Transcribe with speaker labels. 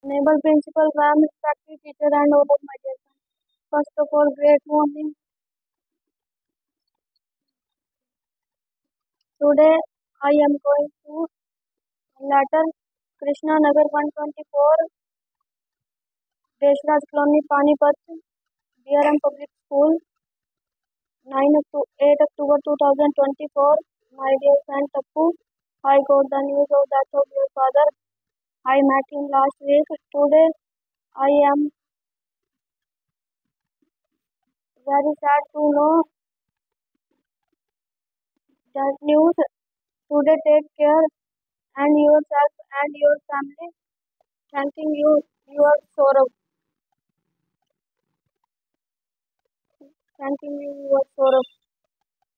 Speaker 1: Naval Principal Ram, respected teacher and all of my dear friends. First of all, great morning. Today I am going to letter Krishna Nagar 124, Deshraj Colony, Panipat, BRM Public School, 8 October 2024. My dear friend Tappu, I got the news of death of your father. I met him last week. Today I am very sad to know that news. Today take care and yourself and your family. Thanking you, your sorrow. Thanking you, your sorrow.